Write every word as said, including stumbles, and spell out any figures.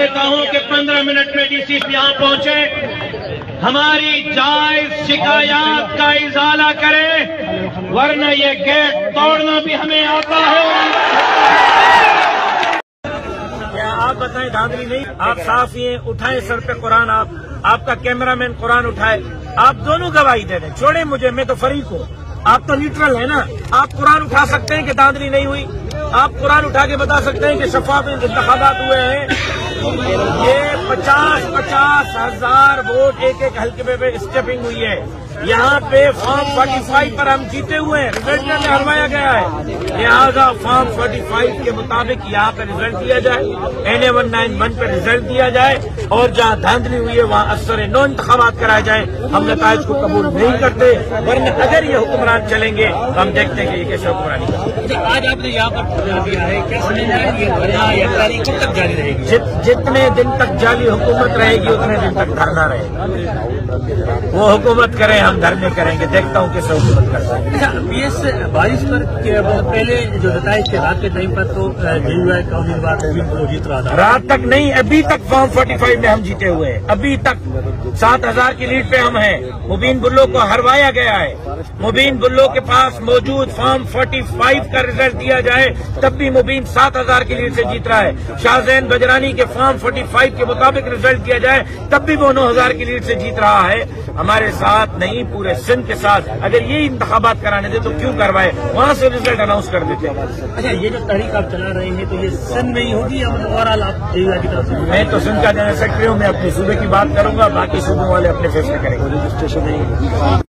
चाहता हूं कि पंद्रह मिनट में डीसी यहां पहुंचे, हमारी जायज शिकायत का इजाला करें, वरना ये गेट तोड़ना भी हमें आता है। क्या आप बताएं धांधली नहीं? आप साफ ही हैं, उठाएं सर पे कुरान, आप आपका कैमरामैन कुरान उठाए, आप दोनों गवाही दे दें। छोड़े मुझे, मैं तो फरीक हूँ, आप तो न्यूट्रल है ना। आप कुरान उठा सकते हैं कि धांधली नहीं हुई? आप कुरान उठा के बता सकते हैं कि शफाफ इंतखाबात हुए हैं? ये पचास पचास हजार वोट एक एक हल्के पे स्टेपिंग हुई है। यहाँ पे फॉर्म पैंतालीस पर हम जीते हुए हैं, रिजल्ट में हरवाया गया है। लिहाजा फॉर्म पैंतालीस के मुताबिक यहाँ पे रिजल्ट दिया जाए, N A one nine one पे रिजल्ट दिया जाए, और जहाँ धांधली हुई है वहाँ असर नो इंतखाबात कराए जाए। हम नताइज को कबूल नहीं करते, वरना अगर ये हुक्मरान चलेंगे तो हम देखते हैं कि ये कैसे हुक्मरानी करते। आज आपने यहाँ पर दिया है, क्या समझ रहे हैं ये धरना या तारीख कब तक जारी रहेगी? जित, जितने दिन तक जाली हुकूमत रहेगी उतने दिन तक धरना रहेगा। वो हुकूमत करें, हम धरने करेंगे, देखता हूँ किस हुकूमत करता है। अच्छा, बीएस बाईस पर पहले जो नताइज थे रात के टाइम पर तो जेयूआई का उम्मीदवार को जीत रहा था। रात तक नहीं, अभी तक फॉर्म पैंतालीस में हम जीते हुए हैं। अभी तक सात हजार की लीड पे हम हैं। मुबीन बुल्लो को हरवाया गया है। मुबीन बुल्लो के पास मौजूद फॉर्म पैंतालीस का रिजल्ट दिया जाए तब भी मुबीन सात हजार की लीड से जीत रहा है। शाहजैन बजरानी के फॉर्म पैंतालीस के मुताबिक रिजल्ट दिया जाए तब भी वो नौ हजार की लीड से जीत रहा है। हमारे साथ नहीं, पूरे सिंध के साथ। अगर ये इंतखाबात कराने दे तो क्यों करवाए, वहां से रिजल्ट अनाउंस कर देते। अच्छा, ये जो तहरीक आप चला रहे हैं तो ये सिंध में ही होगी या मतलब ओवरऑल आप जेयूआई की तरफ से? मैं तो सिंध का जनरल सेक्रेटरी हूँ, मैं अपने सूबे की बात करूंगा, बाकी सूबों वाले अपने फैसले करेंगे।